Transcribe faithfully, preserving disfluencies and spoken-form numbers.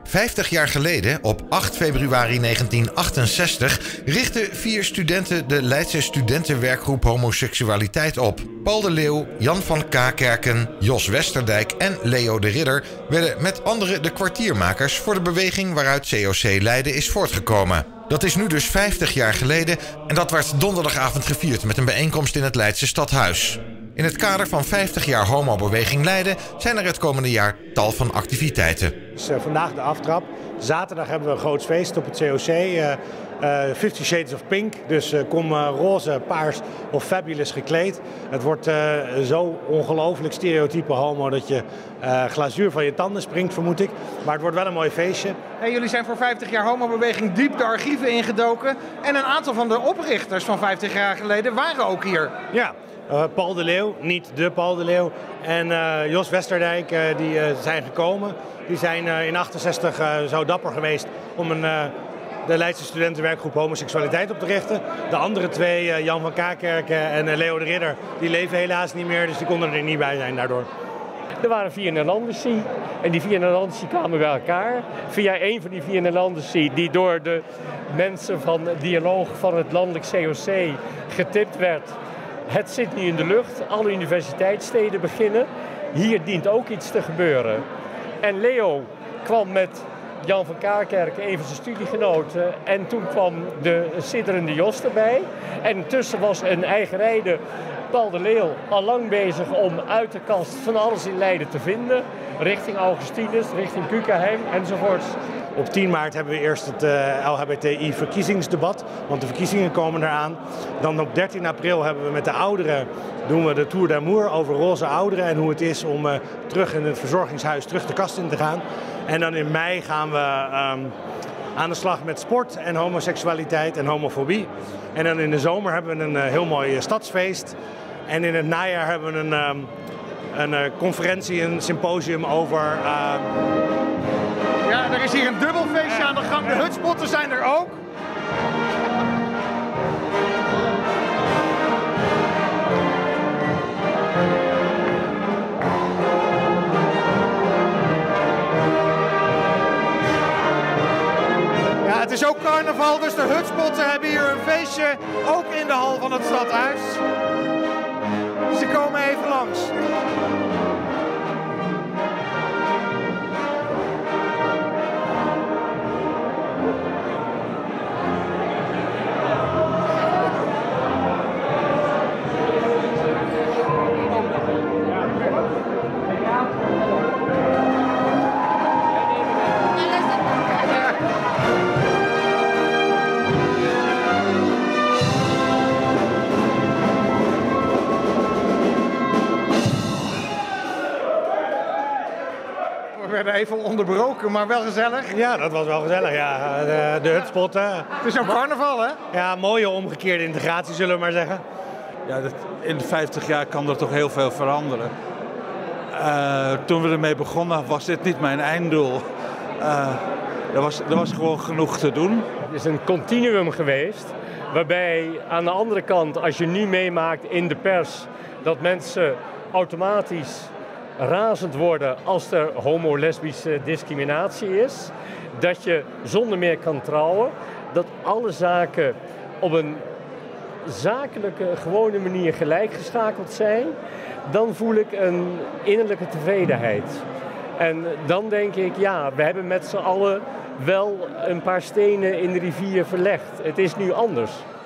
Vijftig jaar geleden, op acht februari negentien achtenzestig, richtten vier studenten de Leidse studentenwerkgroep Homoseksualiteit op. Paul de Leeuw, Jan van Kaakerken, Jos Westerdijk en Leo de Ridder werden met anderen de kwartiermakers voor de beweging waaruit C O C Leiden is voortgekomen. Dat is nu dus vijftig jaar geleden en dat werd donderdagavond gevierd met een bijeenkomst in het Leidse stadhuis. In het kader van vijftig jaar homobeweging Leiden zijn er het komende jaar tal van activiteiten. Dus, uh, vandaag de aftrap. Zaterdag hebben we een groot feest op het C O C. Uh, uh, Fifty Shades of Pink. Dus uh, kom uh, roze, paars of fabulous gekleed. Het wordt uh, zo ongelooflijk stereotype homo dat je uh, glazuur van je tanden springt, vermoed ik. Maar het wordt wel een mooi feestje. Hey, jullie zijn voor vijftig jaar homobeweging diep de archieven ingedoken. En een aantal van de oprichters van vijftig jaar geleden waren ook hier. Ja. Uh, Paul de Leeuw, niet de Paul de Leeuw, en uh, Jos Westerdijk uh, die uh, zijn gekomen. Die zijn uh, in achtenzestig uh, zo dapper geweest om een, uh, de Leidse studentenwerkgroep Homoseksualiteit op te richten. De andere twee, uh, Jan van Kaakerken en uh, Leo de Ridder, die leven helaas niet meer, dus die konden er niet bij zijn daardoor. Er waren vier Nederlanders en die vier Nederlanders kwamen bij elkaar. Via een van die vier Nederlanders die door de mensen van Dialoog van het landelijk C O C getipt werd. Het zit nu in de lucht, alle universiteitssteden beginnen. Hier dient ook iets te gebeuren. En Leo kwam met Jan van Kaakerken, een van zijn studiegenoten. En toen kwam de sidderende Jos erbij. En intussen was een eigenrijde Paul de Leeuw al lang bezig om uit de kast van alles in Leiden te vinden. Richting Augustinus, richting Kukenheim enzovoorts. Op tien maart hebben we eerst het uh, L H B T I-verkiezingsdebat, want de verkiezingen komen eraan. Dan op dertien april hebben we met de ouderen doen we de Tour d'Amour over roze ouderen en hoe het is om uh, terug in het verzorgingshuis terug de kast in te gaan. En dan in mei gaan we um, aan de slag met sport en homoseksualiteit en homofobie. En dan in de zomer hebben we een uh, heel mooi uh, stadsfeest. En in het najaar hebben we een, um, een uh, conferentie, een symposium over... Uh, Ja, er is hier een dubbelfeestje aan de gang. De hutspotten zijn er ook. Ja, het is ook carnaval, dus de hutspotten hebben hier een feestje. Ook in de hal van het stadhuis. Ze komen even langs. We werden even onderbroken, maar wel gezellig. Ja, dat was wel gezellig, ja. De, de hutspotten. Het is ook carnaval, hè? Ja, mooie omgekeerde integratie, zullen we maar zeggen. Ja, dat, in de vijftig jaar kan er toch heel veel veranderen. Uh, toen we ermee begonnen was dit niet mijn einddoel. Uh, er, was, er was gewoon genoeg te doen. Het is een continuum geweest, waarbij aan de andere kant, als je nu meemaakt in de pers, dat mensen automatisch razend worden als er homo-lesbische discriminatie is, dat je zonder meer kan trouwen, dat alle zaken op een zakelijke, gewone manier gelijkgeschakeld zijn, dan voel ik een innerlijke tevredenheid. En dan denk ik, ja, we hebben met z'n allen wel een paar stenen in de rivier verlegd. Het is nu anders.